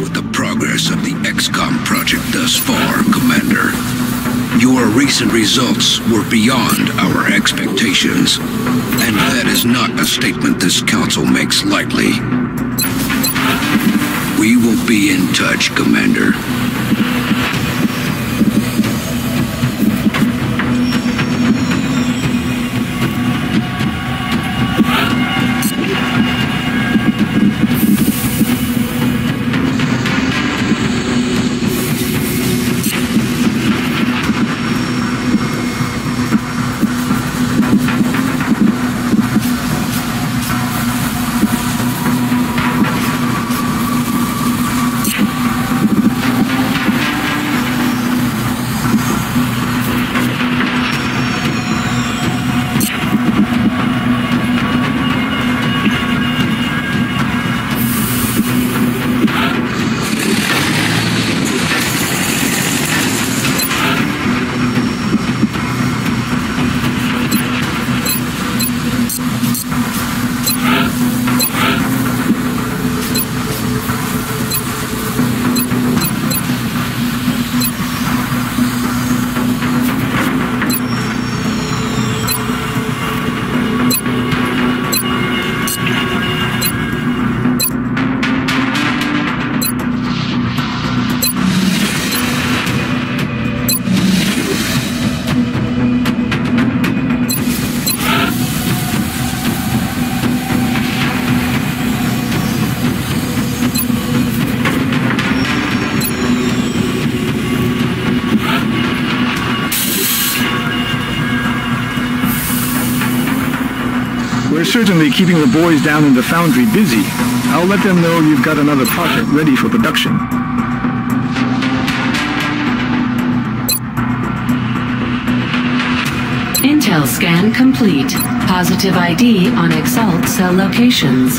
with the progress of the XCOM project thus far, Commander. Your recent results were beyond our expectations, and that is not a statement this council makes lightly. We will be in touch, Commander. We're certainly keeping the boys down in the foundry busy. I'll let them know you've got another project ready for production. Intel scan complete. Positive ID on Exalt cell locations.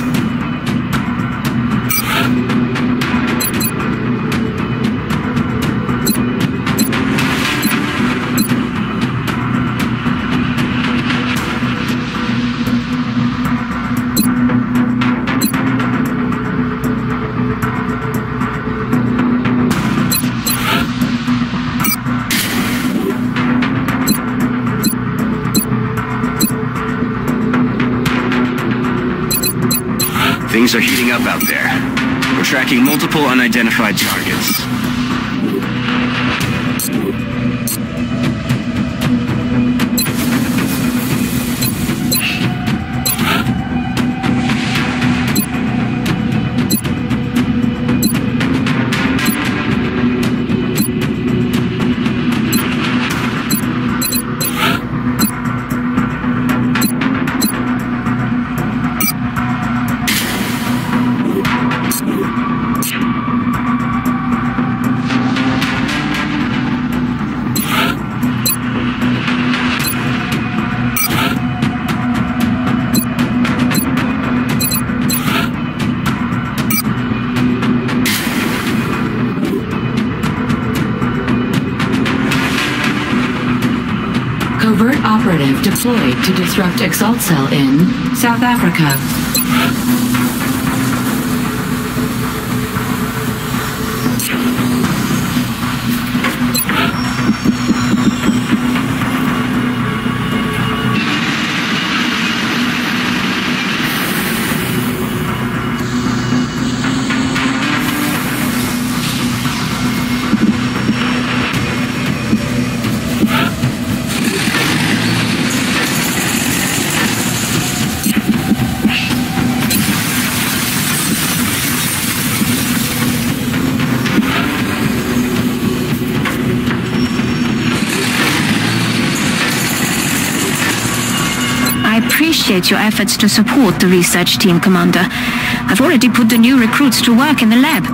Things are heating up out there. We're tracking multiple unidentified targets. Covert operative deployed to disrupt Exalt Cell in South Africa. I appreciate your efforts to support the research team, Commander. I've already put the new recruits to work in the lab.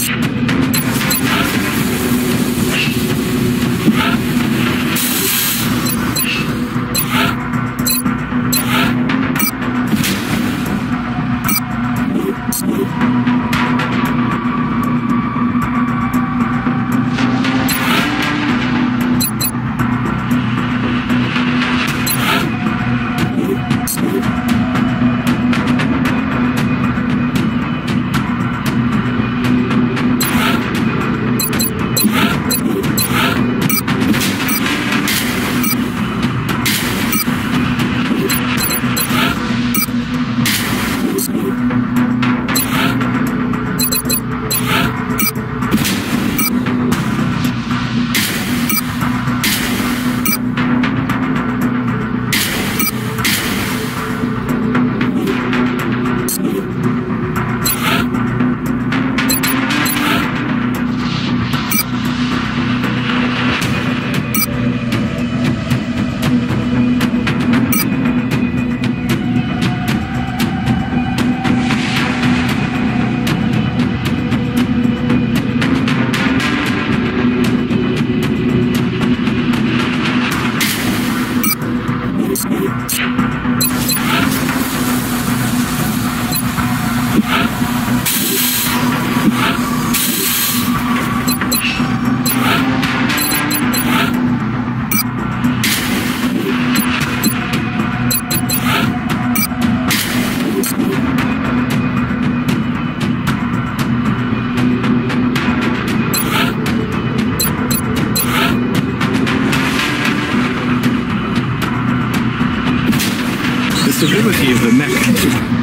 Stability of the mech.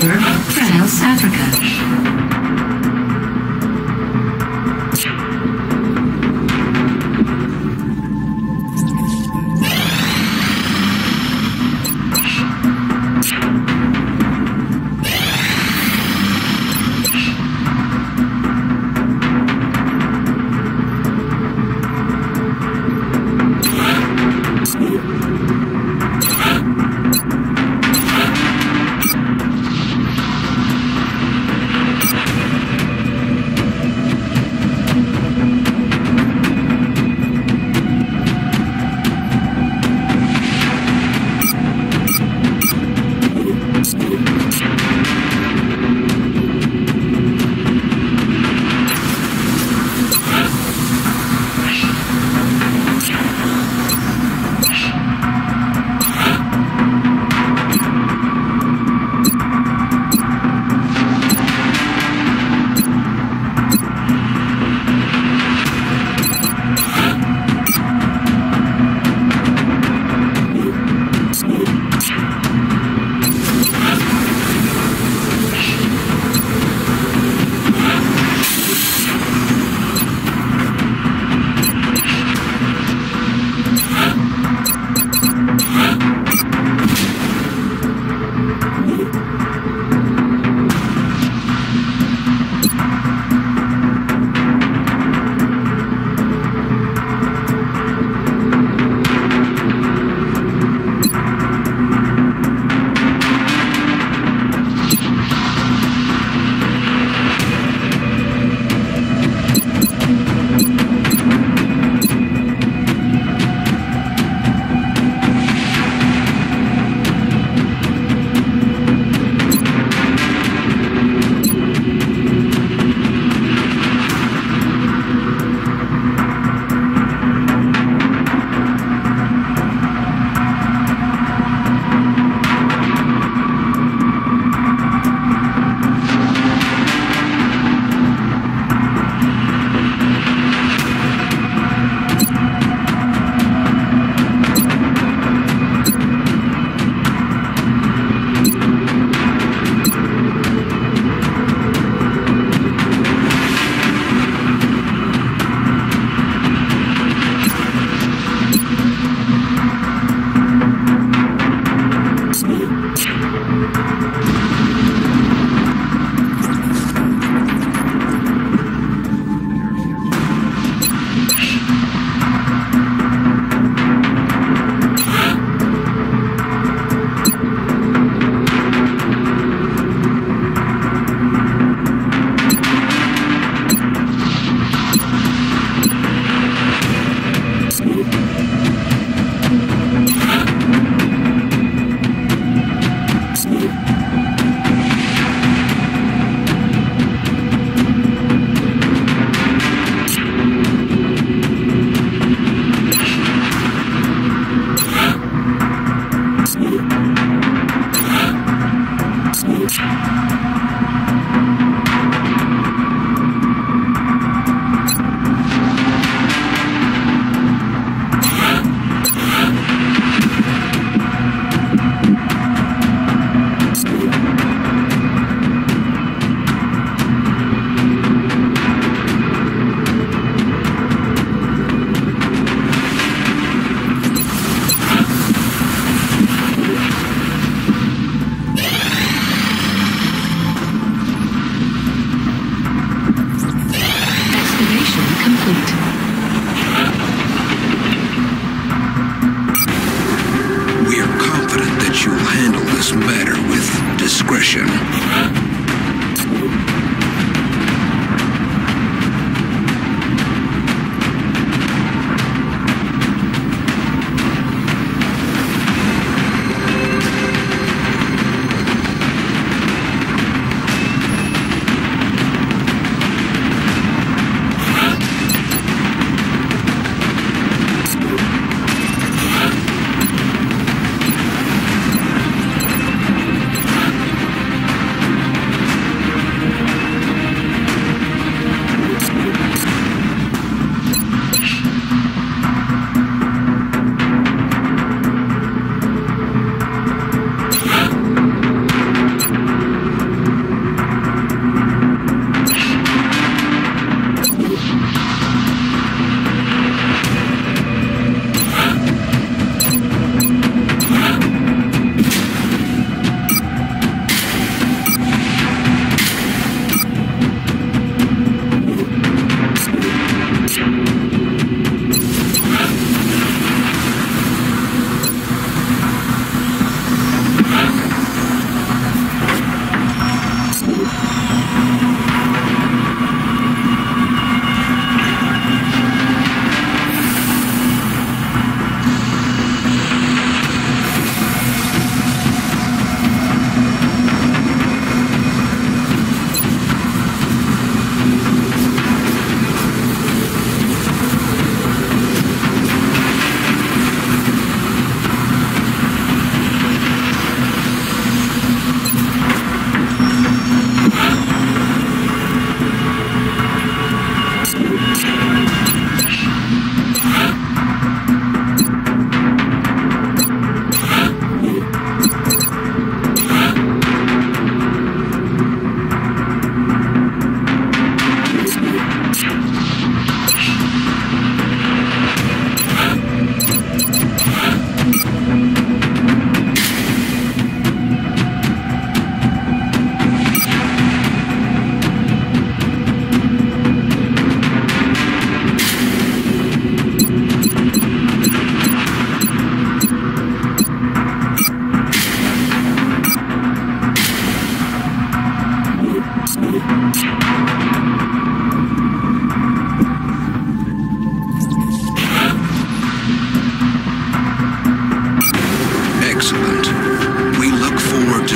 over France, Africa.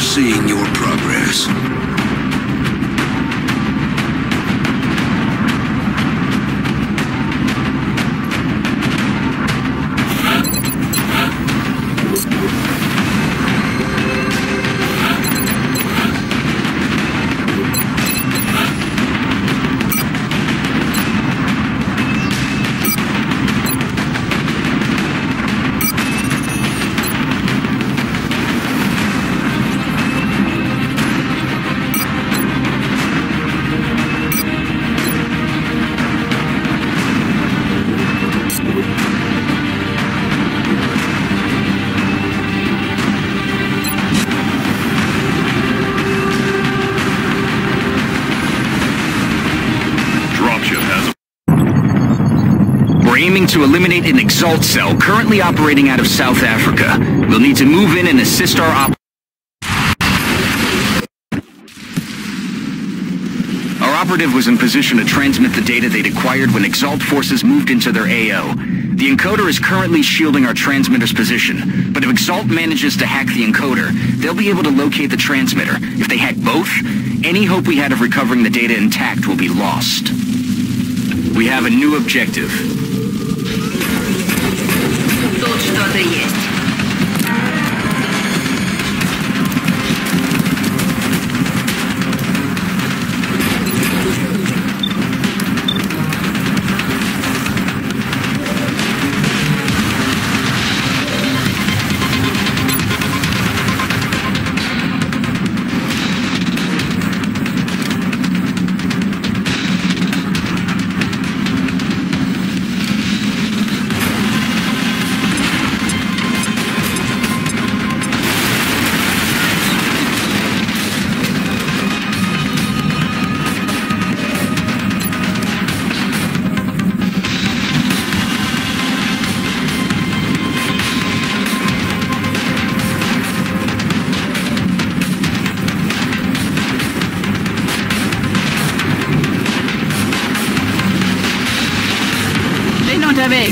seeing your progress. To eliminate an Exalt cell currently operating out of South Africa. We'll need to move in and assist our operative was in position to transmit the data they'd acquired when Exalt forces moved into their AO. The encoder is currently shielding our transmitter's position, but if Exalt manages to hack the encoder, they'll be able to locate the transmitter. If they hack both, any hope we had of recovering the data intact will be lost. We have a new objective. Тут что-то есть. Unterwegs.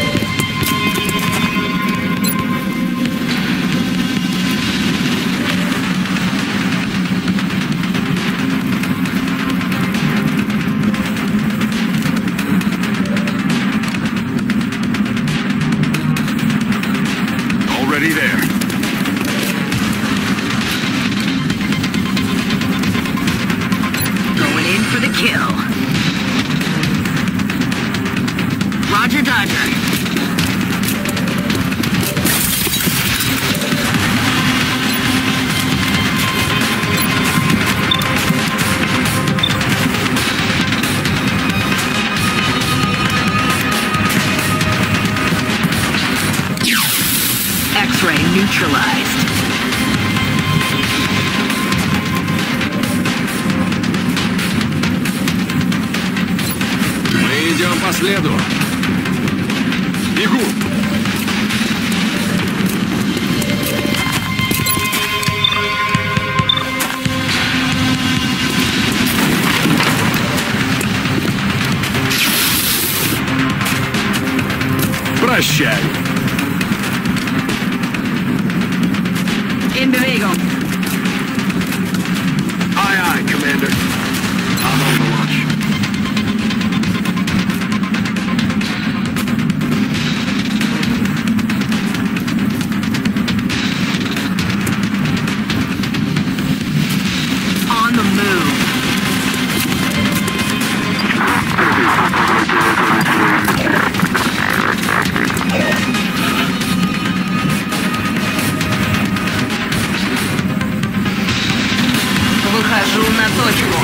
Already there. Going in for the kill. Roger, Dodger. X-ray neutralized. Мы идем по следу. Бегу! Прощай! In Bewegung. Aye, aye, Commander. I'm on the launch. On the move. Выхожу на точку.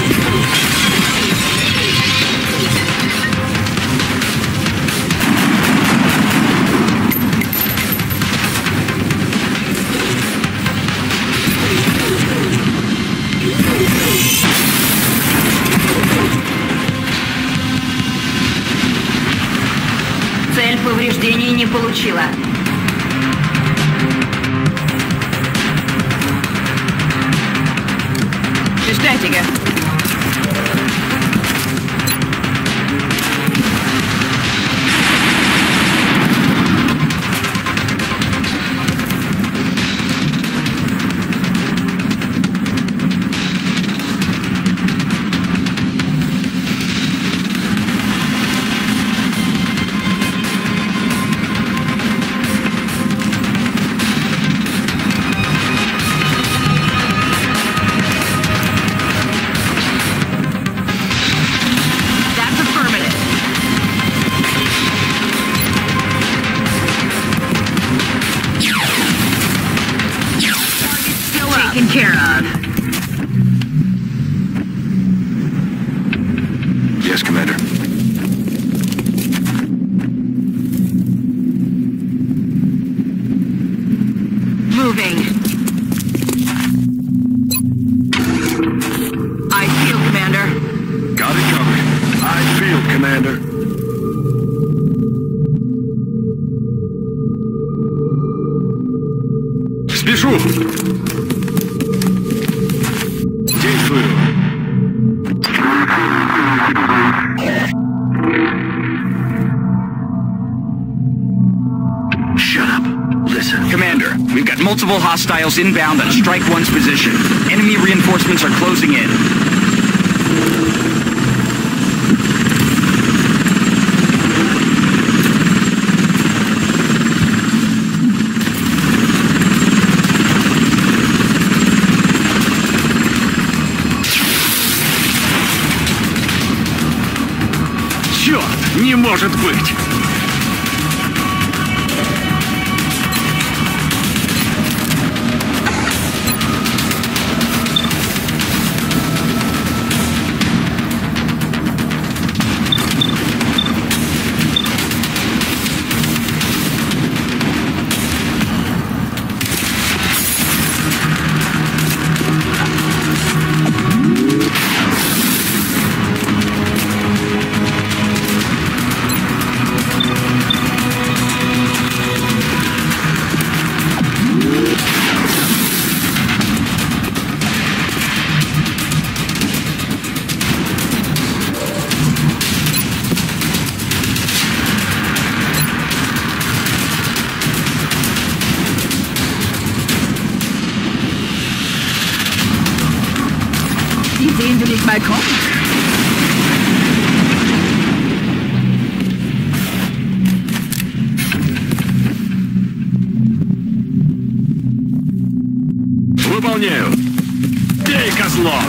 Цель повреждений не получила. Bestätige. Taken care of. Yes, Commander. Moving. I field, Commander. Got it covered. I field, Commander. Спешу! Действую! Shut up. Listen. Commander, we've got multiple hostiles inbound on Strike 1's position. Enemy reinforcements are closing in. Черт! Не может быть! Die sehen Sie nicht mal kommen. Выполняю! Бей, козлов!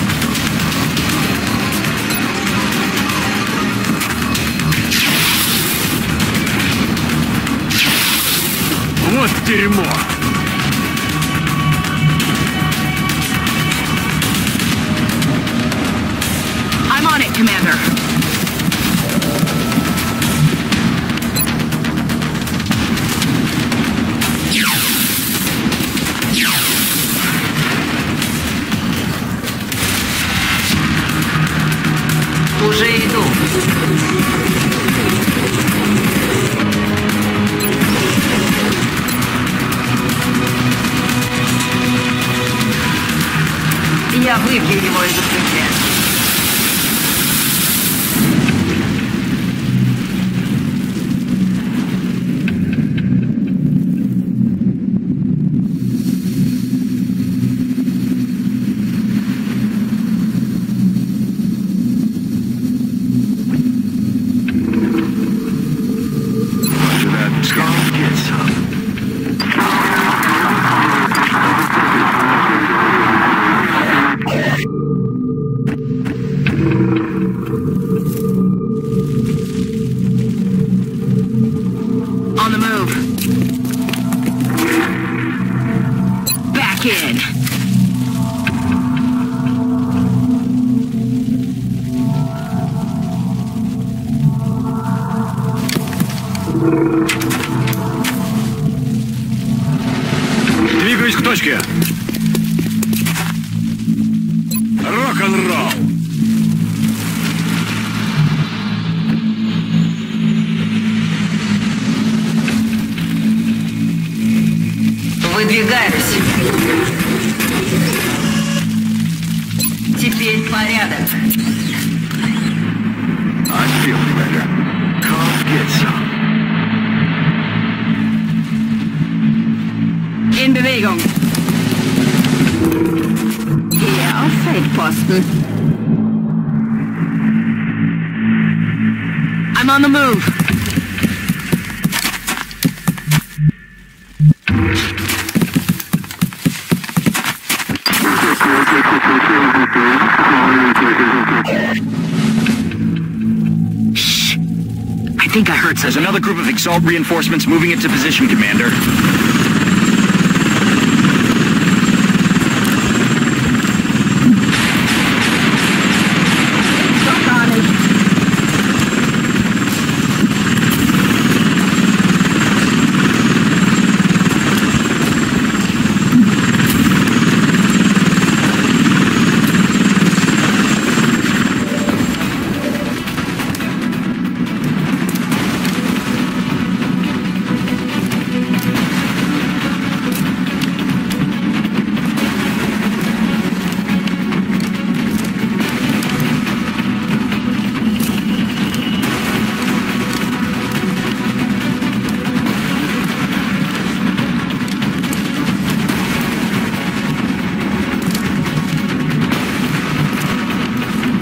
Вот дерьмо! I'm on it, Commander. Уже иду. Я выбью его из укрытия. On the move. Back in. Двигаюсь к точке! Рок-н-ролл! Выдвигаюсь. Теперь порядок. I feel, Commander. Come get some. In Bewegung. Hier auf Feldposten. I'm on the move. Shh. I think I heard something. There's another group of Exalt reinforcements moving into position, Commander.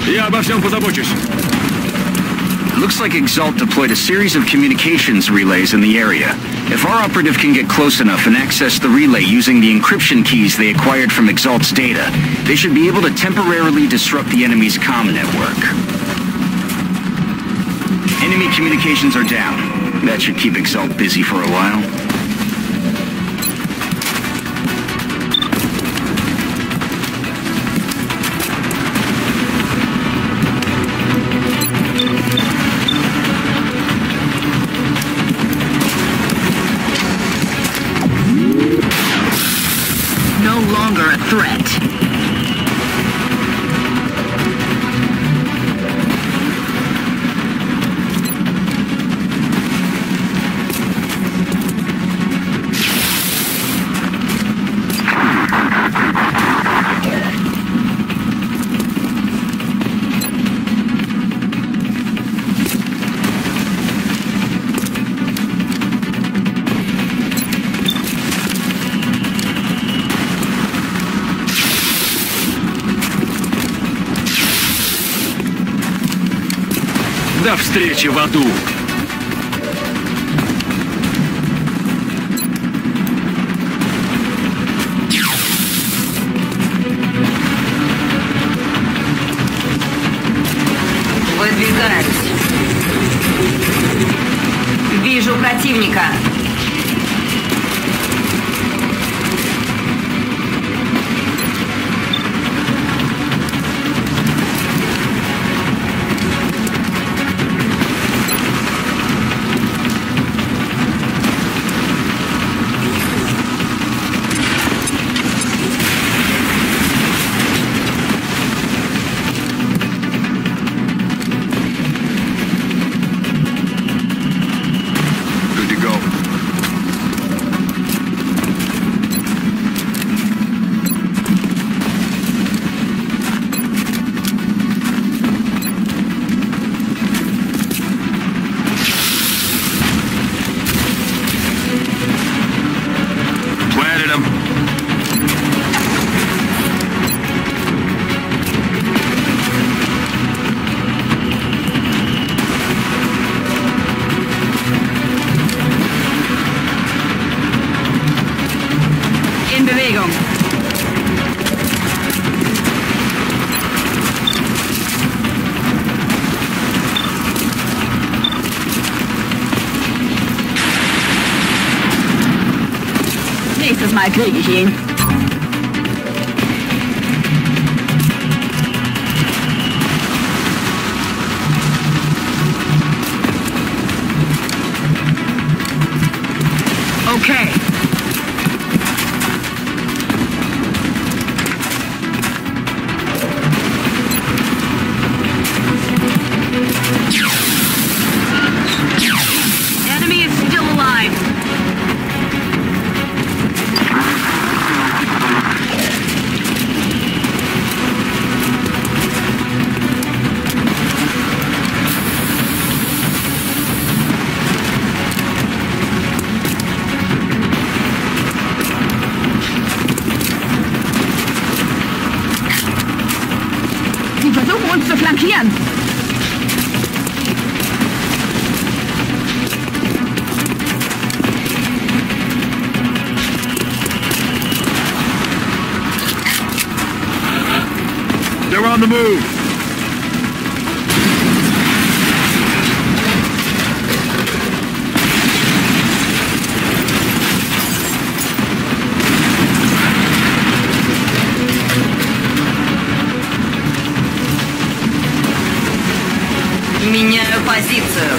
Я обо всем позабочусь. Looks like Exalt deployed a series of communications relays in the area. If our operative can get close enough and access the relay using the encryption keys they acquired from Exalt's data, they should be able to temporarily disrupt the enemy's comm network. Enemy communications are down. That should keep Exalt busy for a while. A threat. До встречи в аду! Выдвигаюсь. Вижу противника. Nächstes Mal kriege ich ihn. Okay. Enemy is still alive. Sie versuchen uns zu flankieren. They're on the move! Меняю позицию.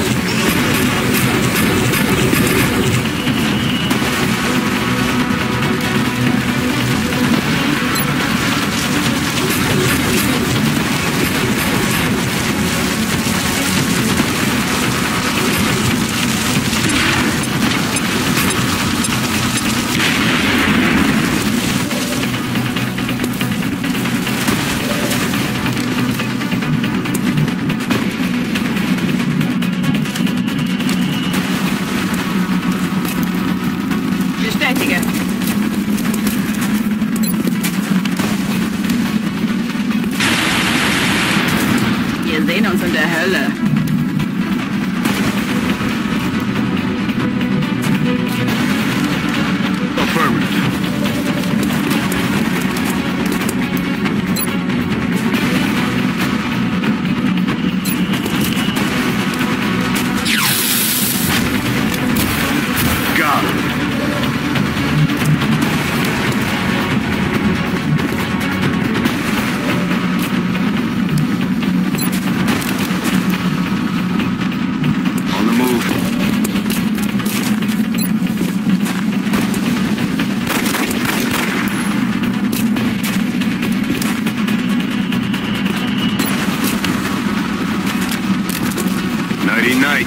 Bloody night.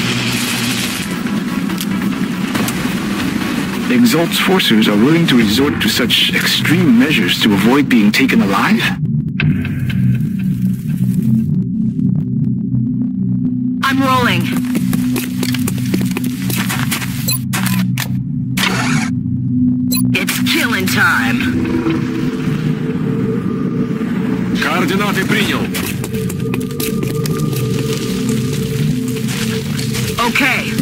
The Exalt's forces are willing to resort to such extreme measures to avoid being taken alive? I'm rolling. It's killing time. Координаты принял. Okay.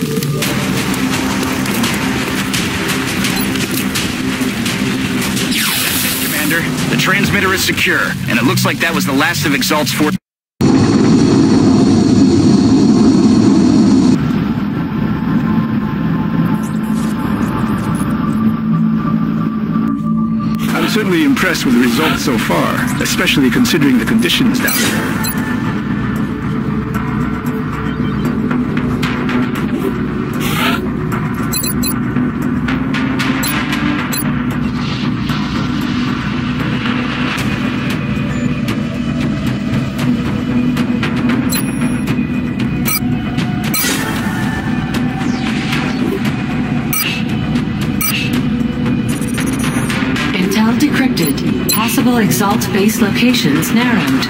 Commander, the transmitter is secure, and it looks like that was the last of Exalt's force. I'm certainly impressed with the results so far, especially considering the conditions down there. Decrypted. Possible Exalt base locations narrowed.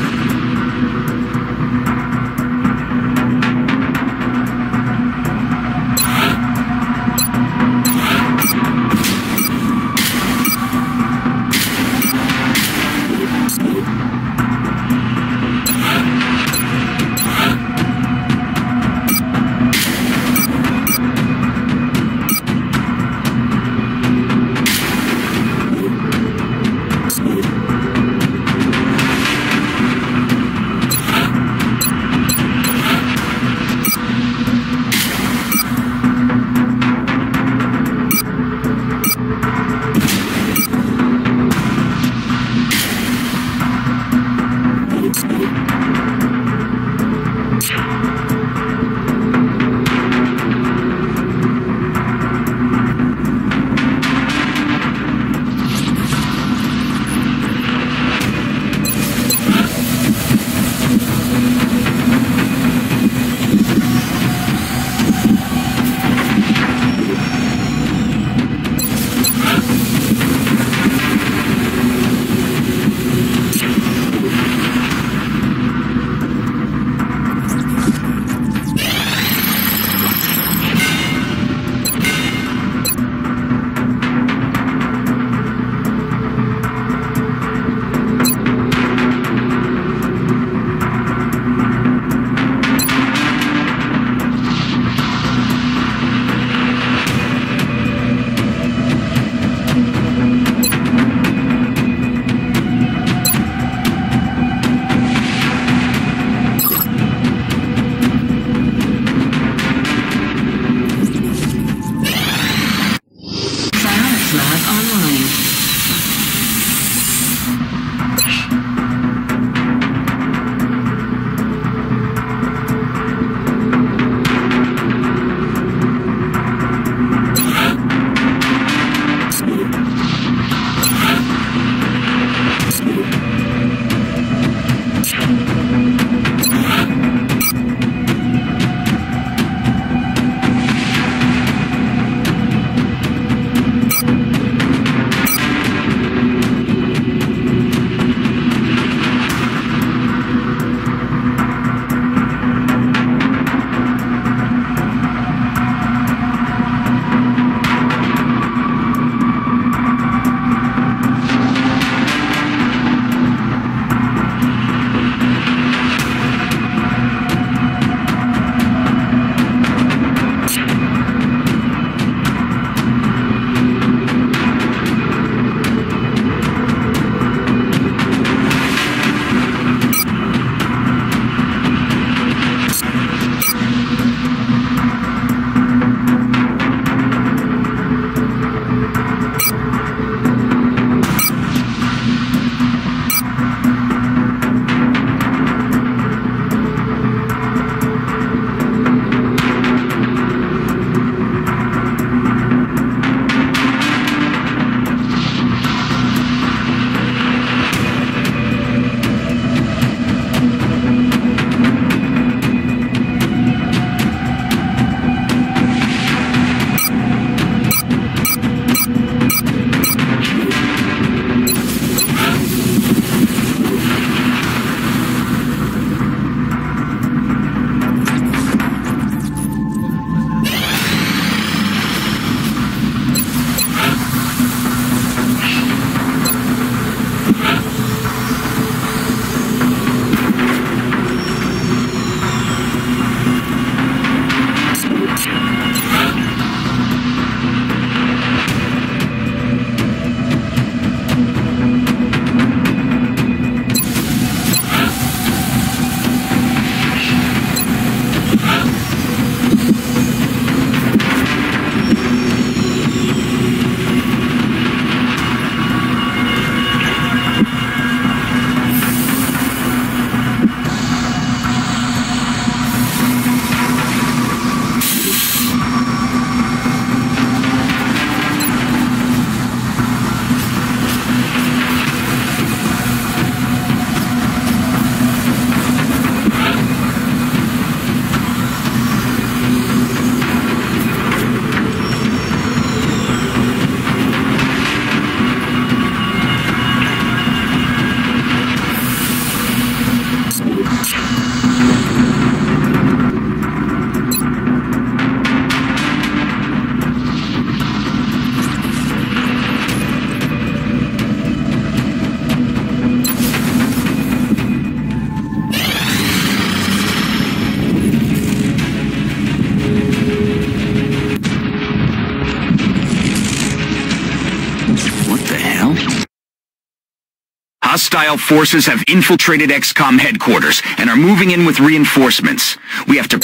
Hostile forces have infiltrated XCOM headquarters and are moving in with reinforcements. We have to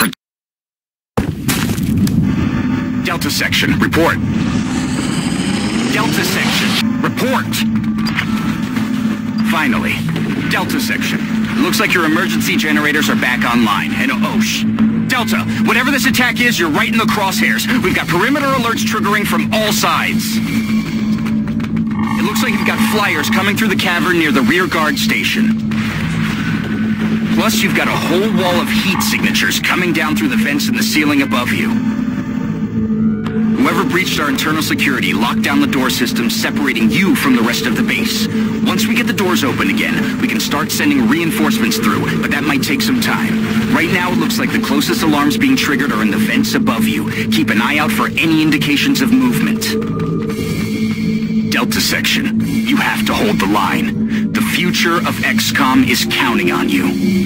Delta Section, report. Delta Section, report. Finally, Delta Section. It looks like your emergency generators are back online, and Delta, whatever this attack is, you're right in the crosshairs. We've got perimeter alerts triggering from all sides. It looks like you've got flyers coming through the cavern near the rear guard station. Plus, you've got a whole wall of heat signatures coming down through the vents in the ceiling above you. Whoever breached our internal security locked down the door system, separating you from the rest of the base. Once we get the doors open again, we can start sending reinforcements through, but that might take some time. Right now, it looks like the closest alarms being triggered are in the vents above you. Keep an eye out for any indications of movement. Delta Section, you have to hold the line. The future of XCOM is counting on you.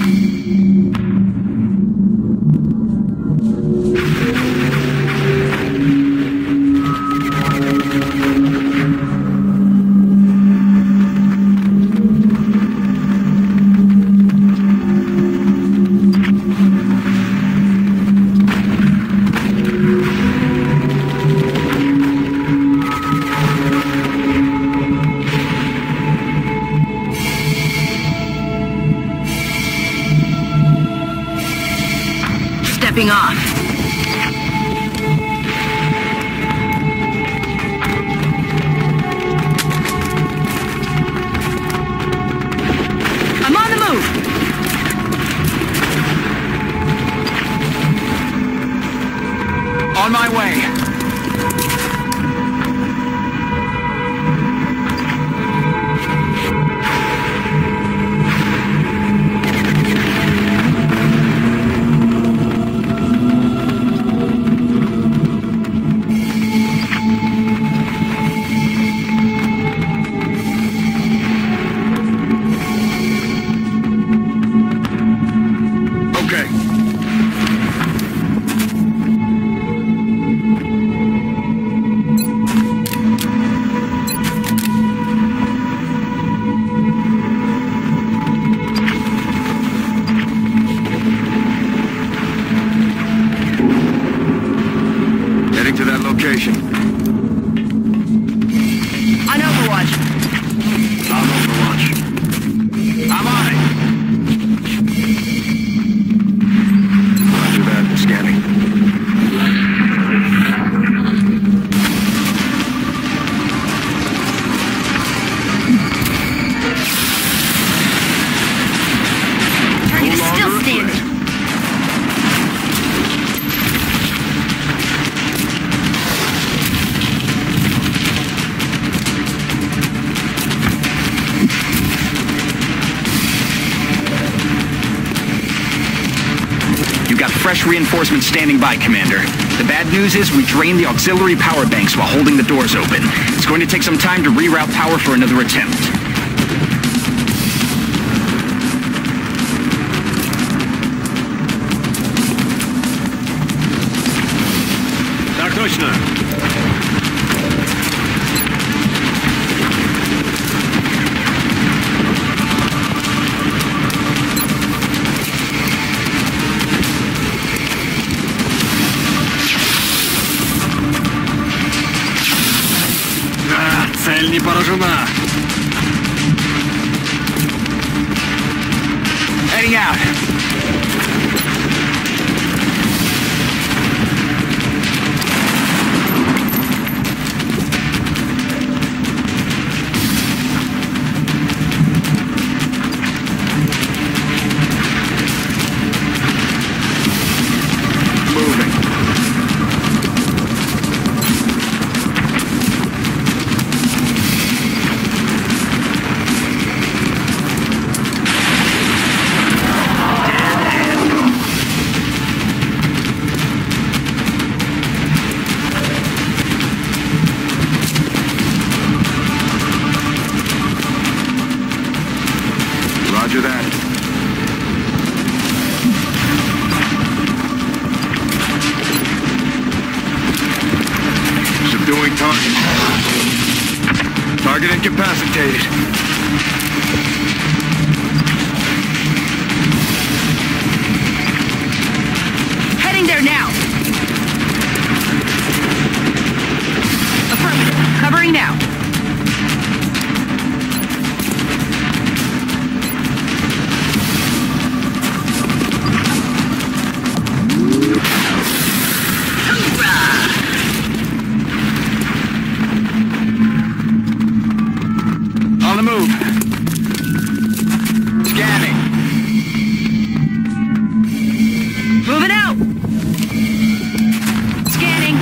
Stepping off. I'm on the move. On my way. Heading to that location. On Overwatch. I'm Overwatch. I'm on it. Roger that. Scanning. Target is still standing. You've got fresh reinforcements standing by, Commander. The bad news is we drained the auxiliary power banks while holding the doors open. It's going to take some time to reroute power for another attempt. out. Roger that. Subduing target. Target incapacitated. Heading there now. Affirmative. Covering now. On the move. Scanning. Moving out. Scanning.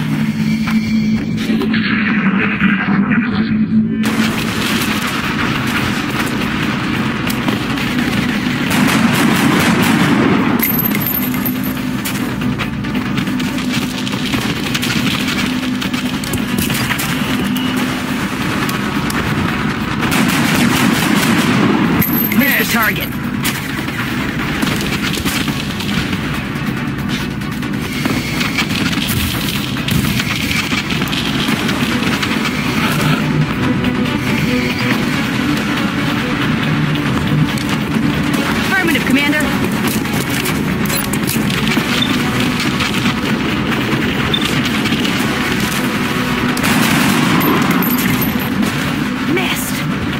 Missed the target. Affirmative, Commander. Missed.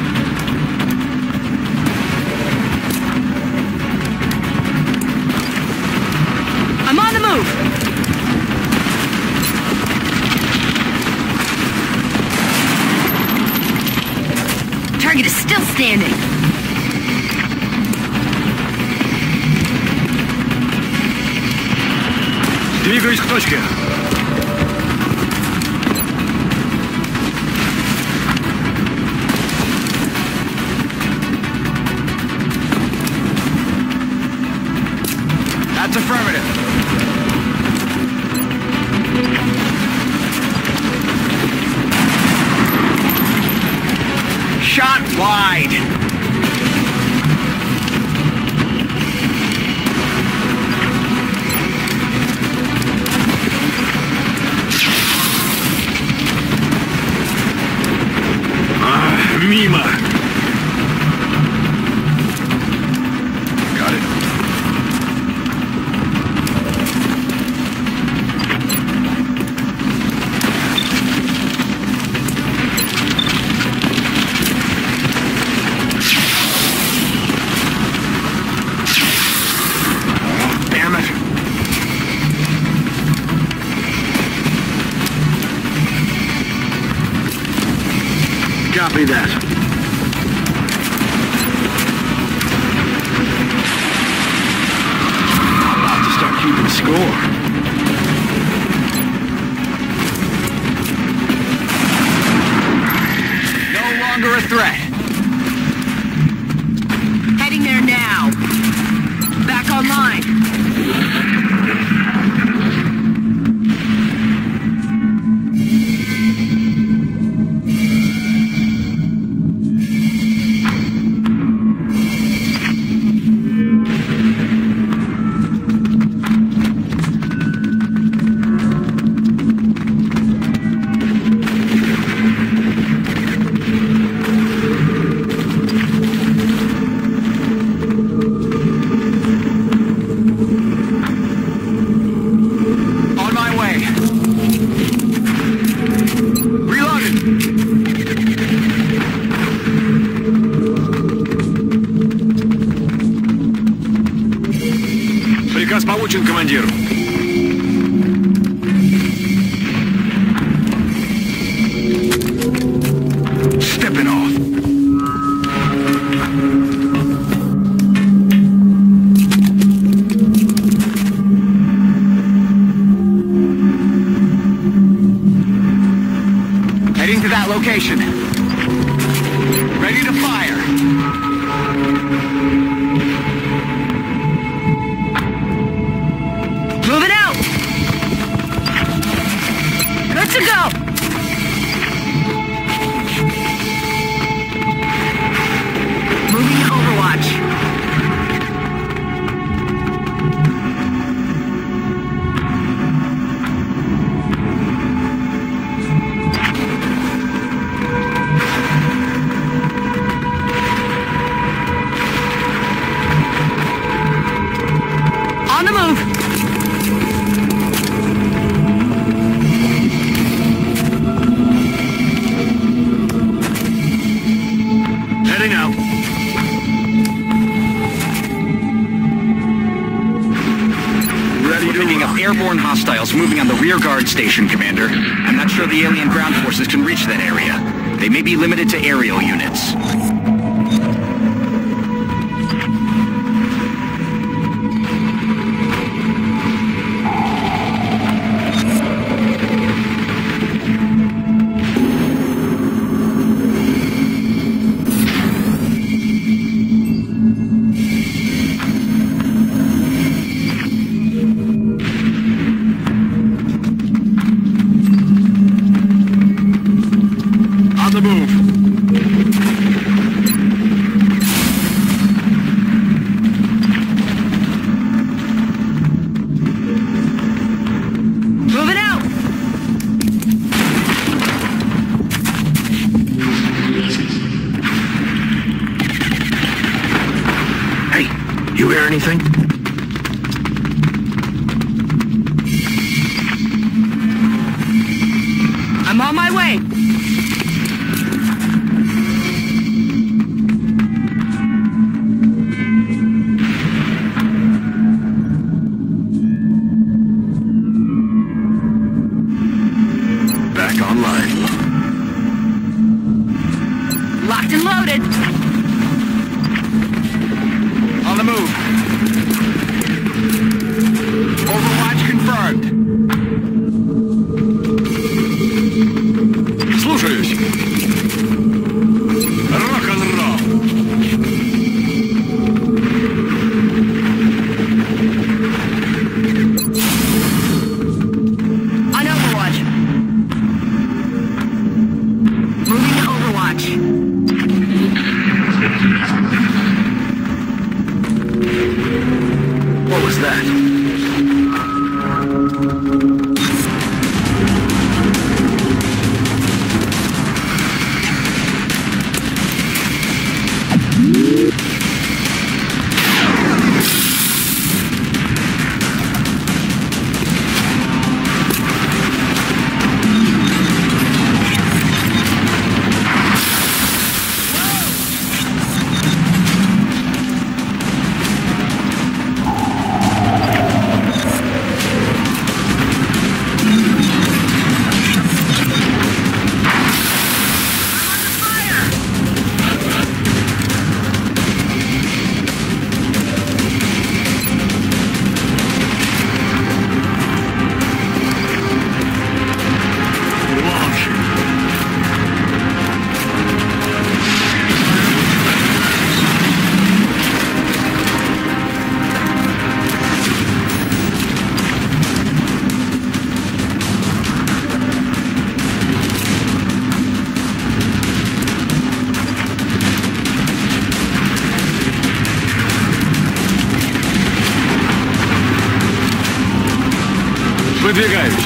I'm on the move. Target is still standing. Двигаюсь к точке. That's affirmative. Shot wide. Мимо. Got it. Damn it. Copy that. About to start keeping score. No longer a threat. Heading there now. Back online. Получен, командир. Step it off. Heading to that location. Ready to fire. Moving out! Good to go! Moving to Overwatch. On the move! Heading out. We're picking up airborne hostiles moving on the rear guard station, Commander. I'm not sure the alien ground forces can reach that area. They may be limited to aerial units. On the move. Moving out! Hey, you hear anything? I'm on my way! Back online. Locked and loaded! On the move. Overwatch confirmed. Слушаюсь. Рок-н-ролл. On Overwatch. Moving to Overwatch. What was that? Выдвигаюсь.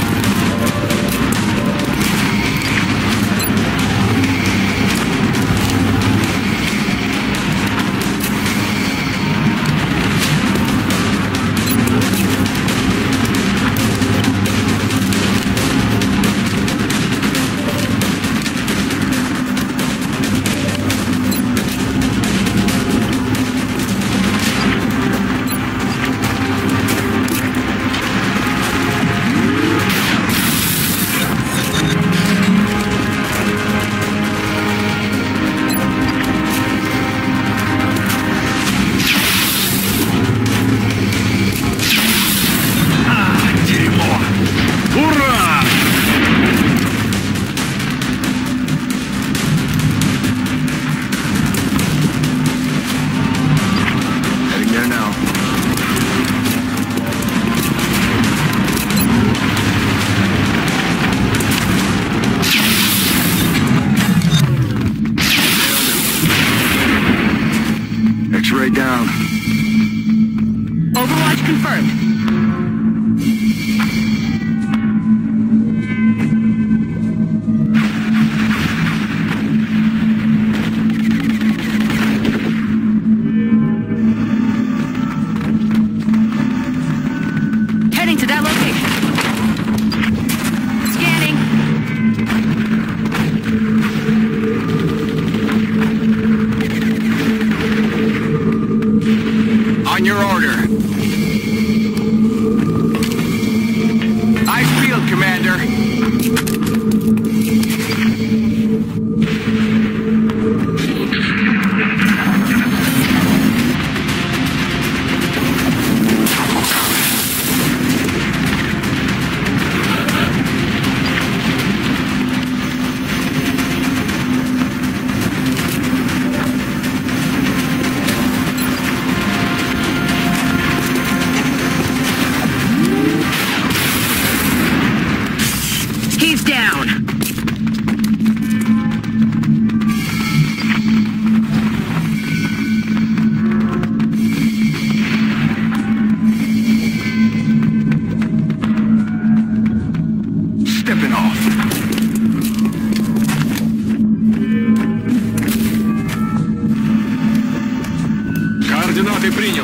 X-ray down. Overwatch confirmed. Heading to that location. Scanning. On your order. Eyes peeled, Commander. He's down. Stepping off. Координаты принял.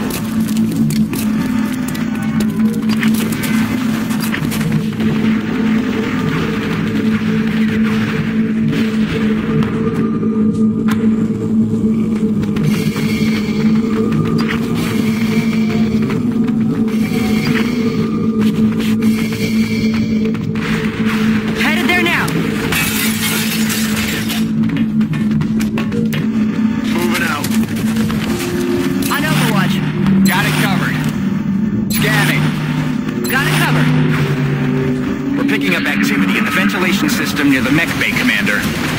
Headed there now. Moving out. On Overwatch. Got it covered. Scanning. Got it covered. We're picking up activity in the ventilation system near the mech bay, Commander.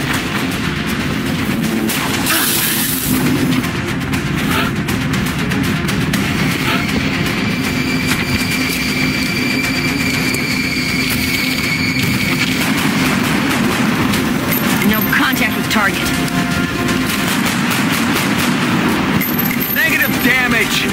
No contact with target. Negative damage.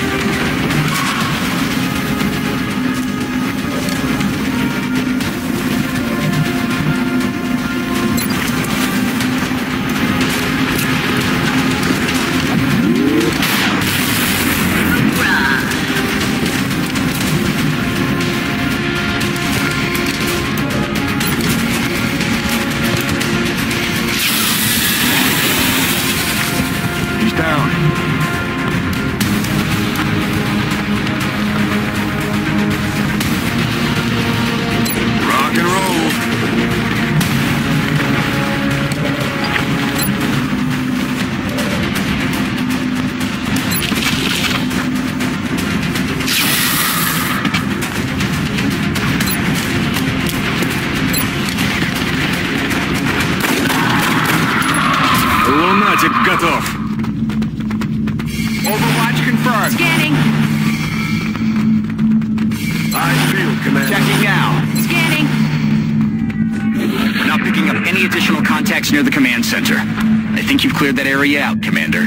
He's down. Rock and roll. Лунатик готов. Overwatch confirmed. Scanning. Eyes peeled, Commander. Checking now. Scanning. We're not picking up any additional contacts near the command center. I think you've cleared that area out, Commander.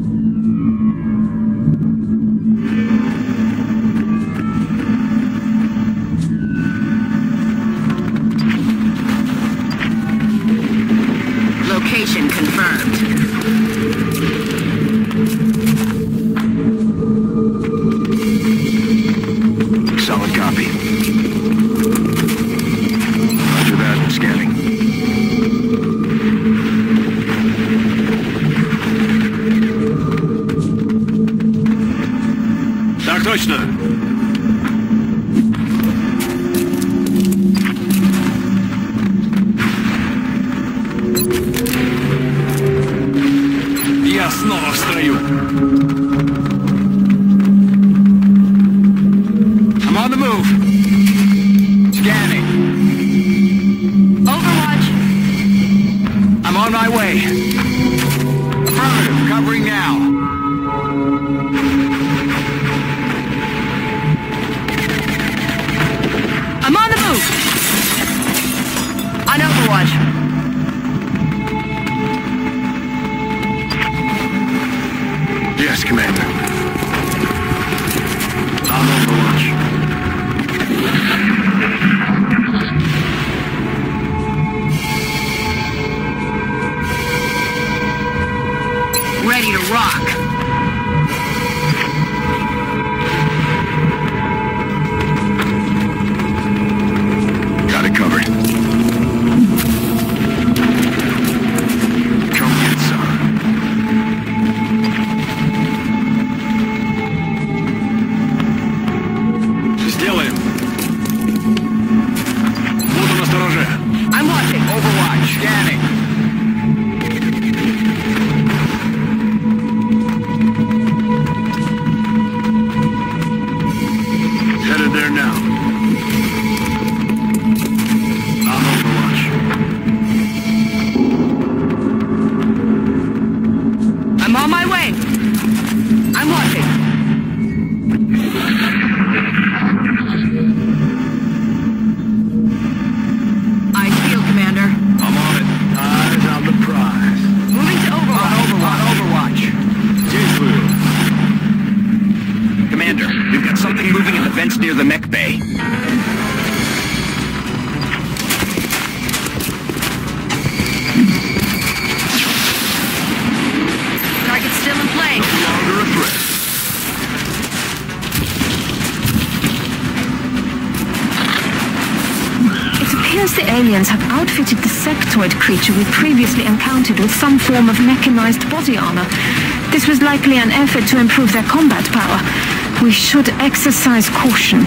Location confirmed. Solid copy. Roger that. Scanning. Так точно. Я снова в строю. I'm on the move. Scanning. Overwatch. I'm on my way. Affirmative. Covering now. I'm on the move. On Overwatch. Yes, Commander. Commander. I'm on the launch. Ready to rock. Got it covered. Come get some. Сделаем. Буду настороже. I'm watching. Overwatch, scanning. Headed there now. I'm on the launch. I'm on my way. I'm watching. I feel, Commander. I'm on it. Eyes on the prize. Moving to Overwatch. Overwatch. Действую. Commander, we've got something moving in the vents near the mech bay. Target's still in play. No longer a threat. It appears the aliens have outfitted the sectoid creature we previously encountered with some form of mechanized body armor. This was likely an effort to improve their combat power. We should exercise caution.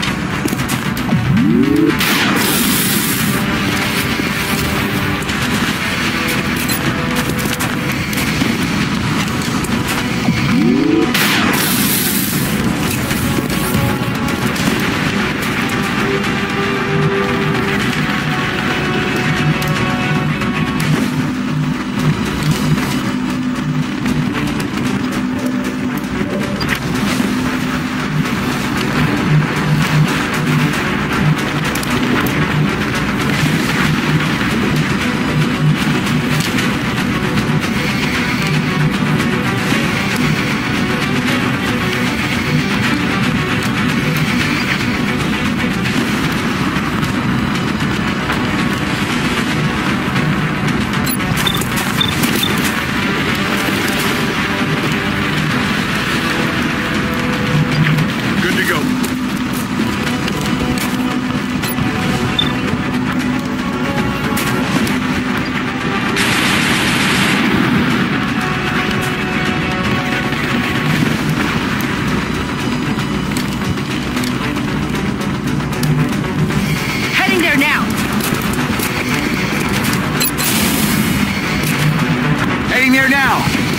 Here now.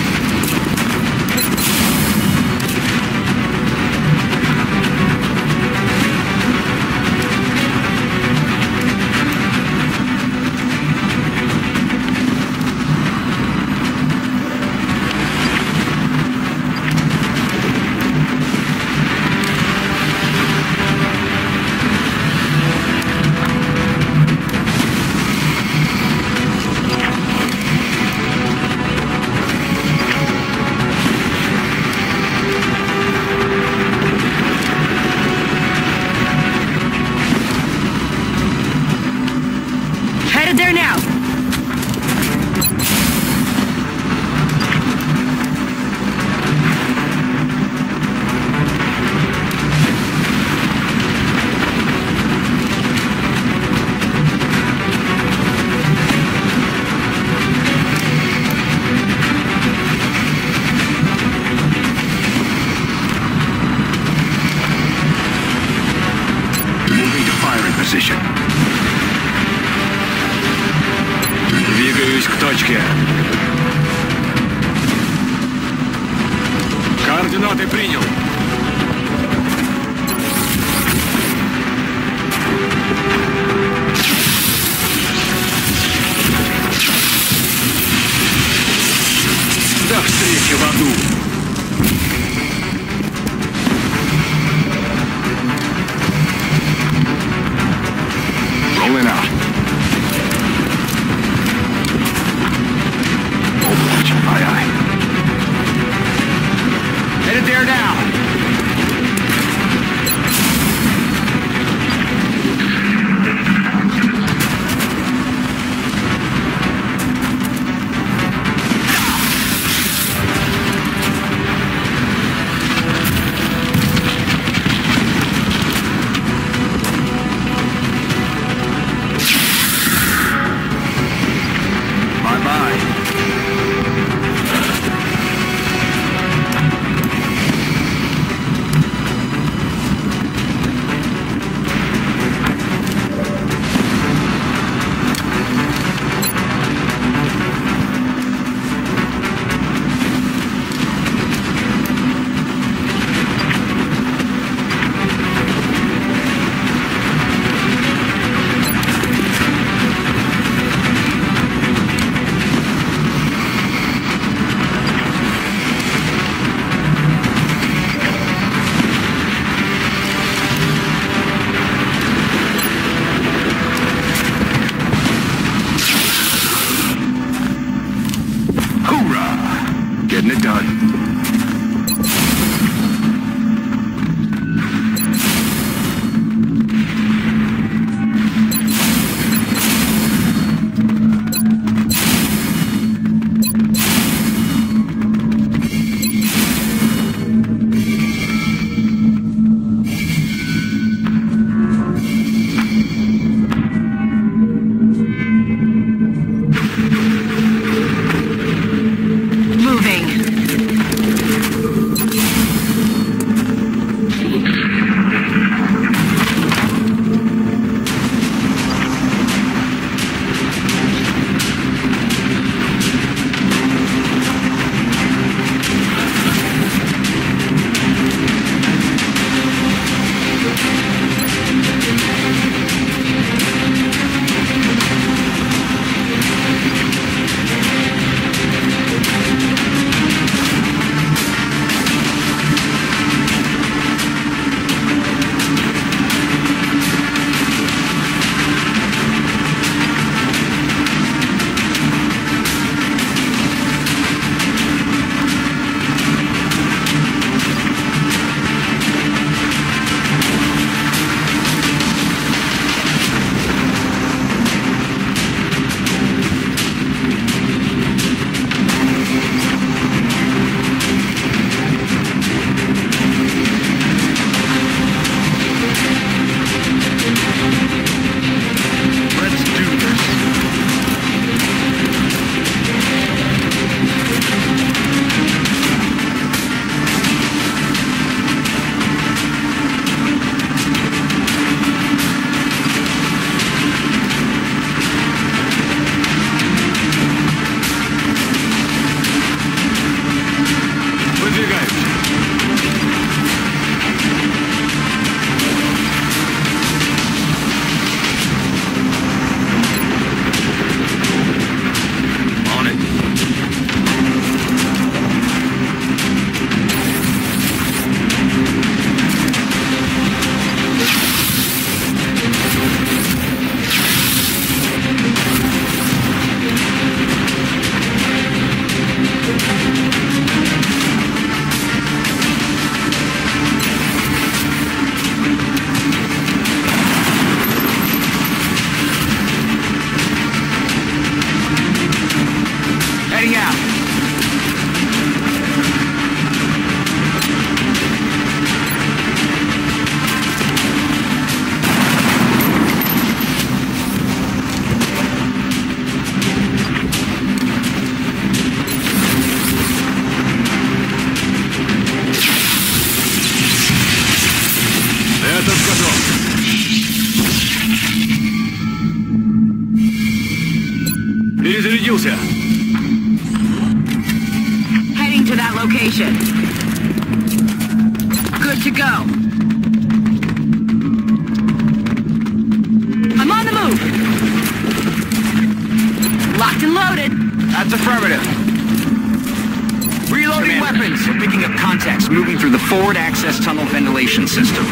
Headed there now. Moving to firing position. Двигаюсь к точке. Координаты принял. До встречи в аду. Rolling out. Overwatch, aye aye. Headed there now. Getting it done. Перезарядился. Heading to that location. Good to go. I'm on the move. Locked and loaded. That's affirmative. Reloading weapons. We're picking up contacts moving through the forward access tunnel ventilation system.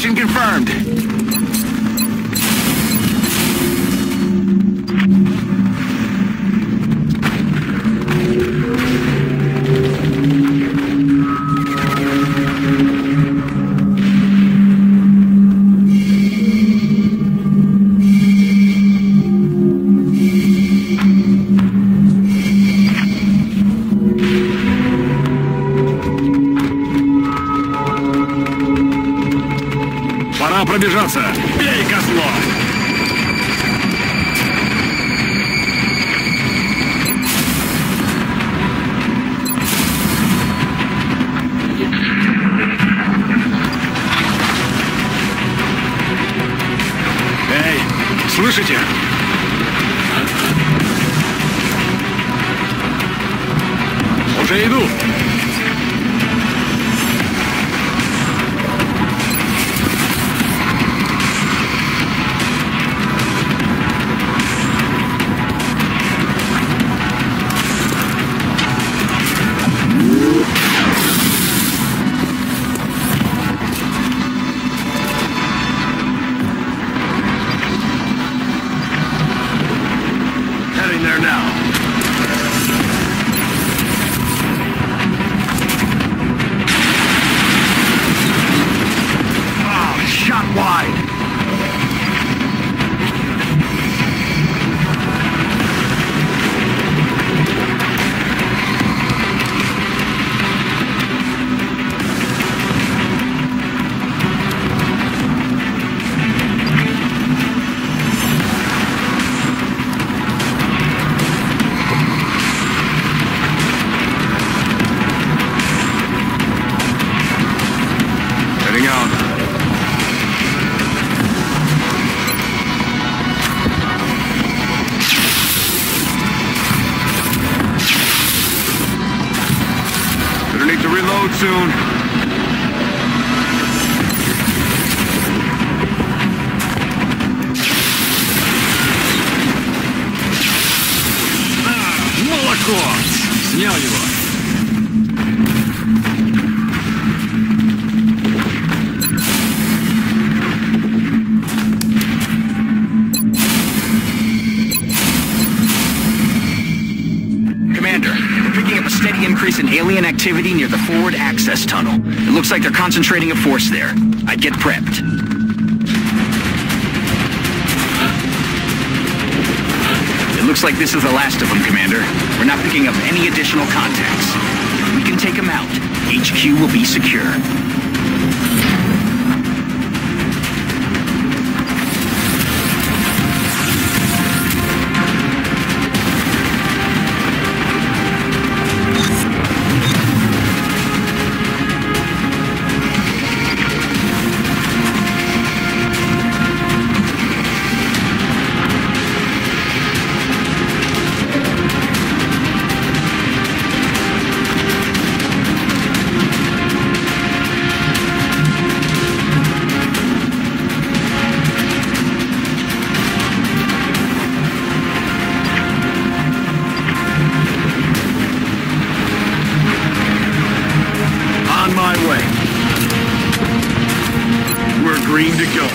Location confirmed. Пора пробежаться. Бей, козло! Эй, слышите? Уже иду. Heading there now. Oh, shot wide. Heading out. Gonna need to reload soon. Молоко! Снял его. Commander, we're picking up a steady increase in alien activity near the forward access tunnel. It looks like they're concentrating a force there. I'd get prepped. It looks like this is the last of them, Commander. We're not picking up any additional contacts. If we can take them out, HQ will be secure. On my way. We're green to go.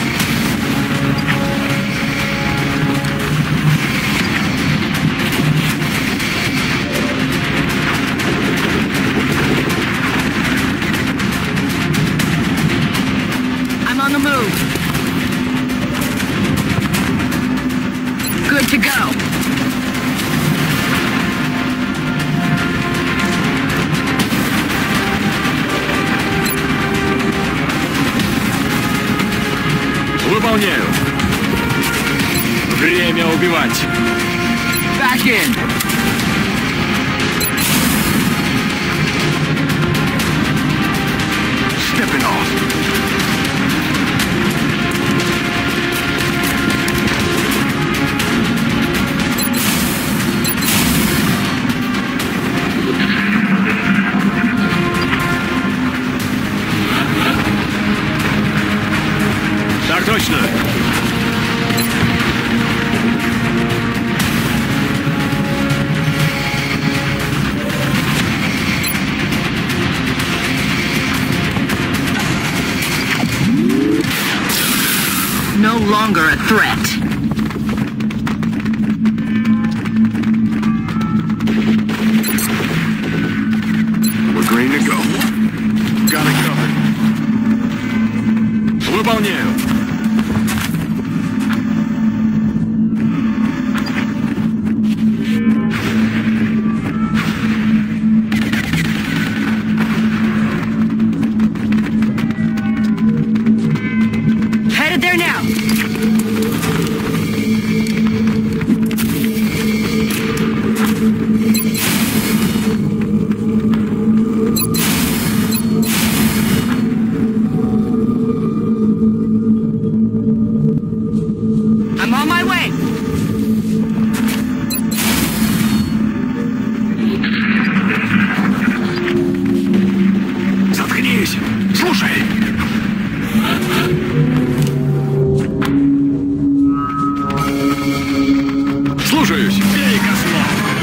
I'm on the move. Good to go. Выполняю. Время убивать. Back in. Stepping off. Так точно. longer a threat. We're green to go. Got it covered. Выполняю. Headed there now. I'm on my way. Заткнись! Слушай! Слушаюсь! Бей, козла!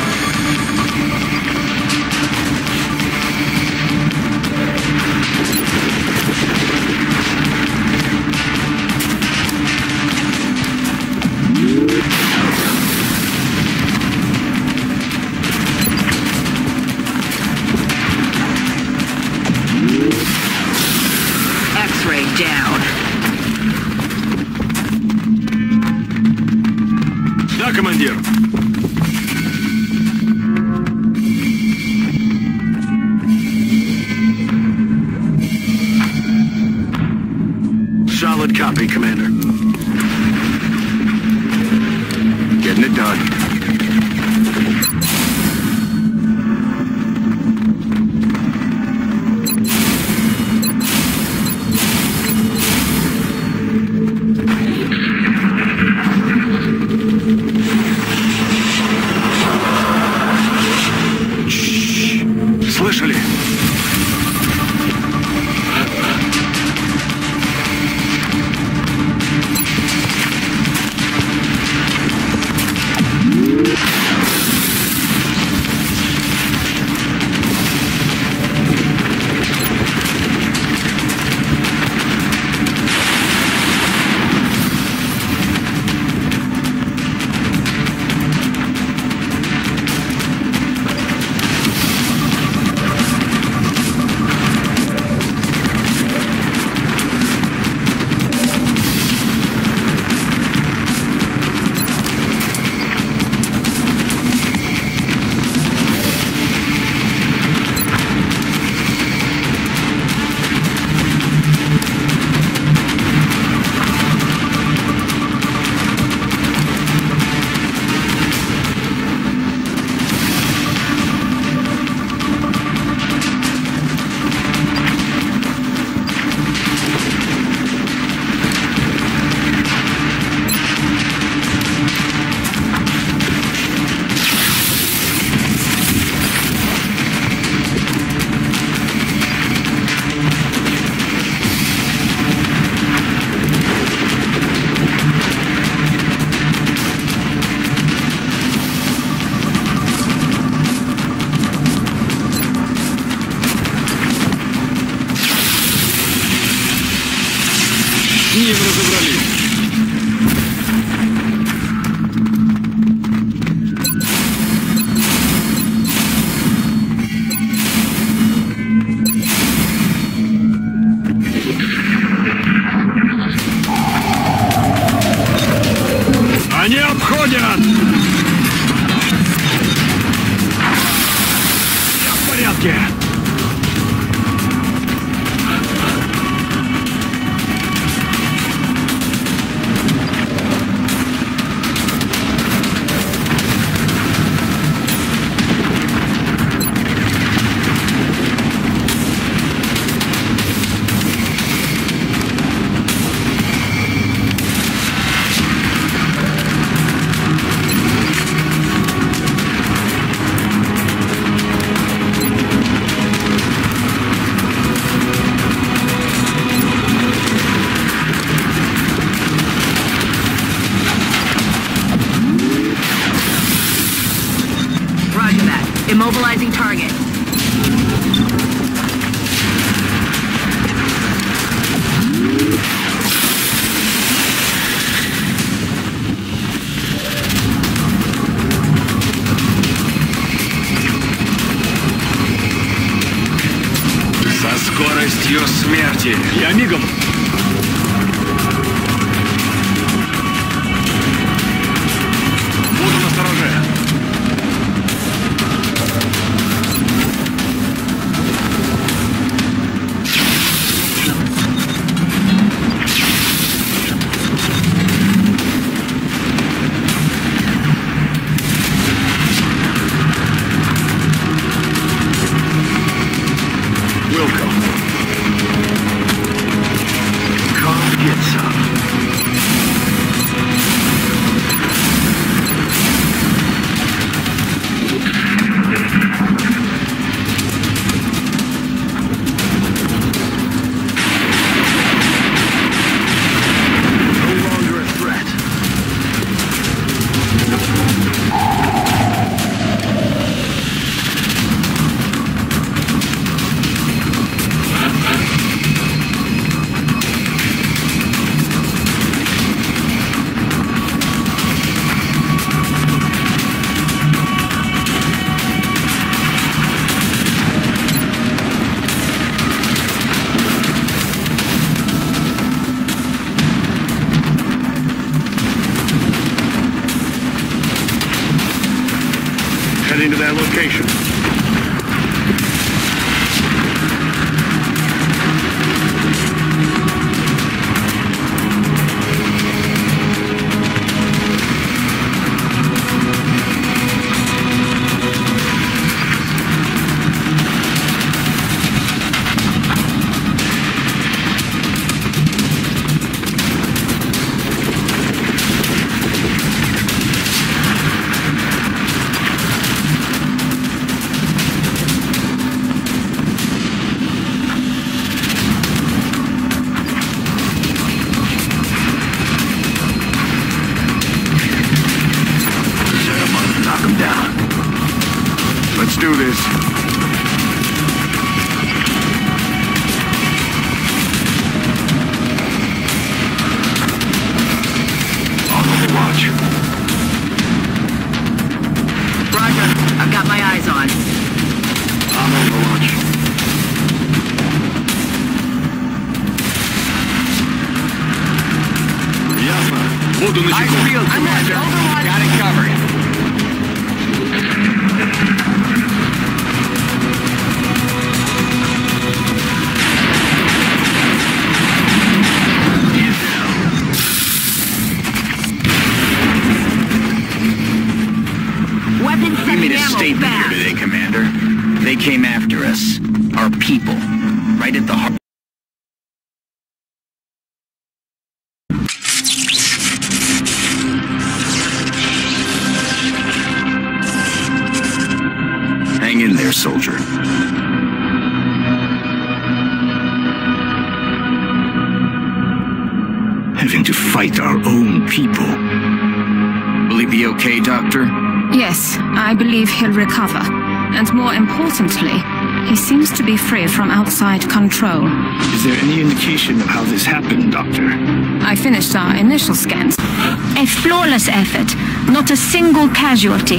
X-ray down. Да, командир! Solid copy, Commander. Getting it done. Слышали? Не разобрались. Они обходят! Я в порядке. Immobilizing target. Ее смерти. Я мигом. Буду настороже. Heading to that location. Let's do this. On overwatch. Roger. I've got my eyes on. I'm on overwatch. Ясно. Буду на Eyes чеку. peeled, I'm not Commander. Overwatch. Got it covered. Weapons We setting made a ammo statement fast. here today, Commander. They came after us. Our people. Right at the heart. Hang in there, soldier. Having to fight our own people. Will he be okay, Doctor? Yes, I believe he'll recover. And more importantly, he seems to be free from outside control. Is there any indication of how this happened, Doctor? I finished our initial scans. A flawless effort. Not a single casualty.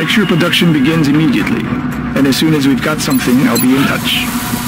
Make sure production begins immediately. And as soon as we've got something, I'll be in touch.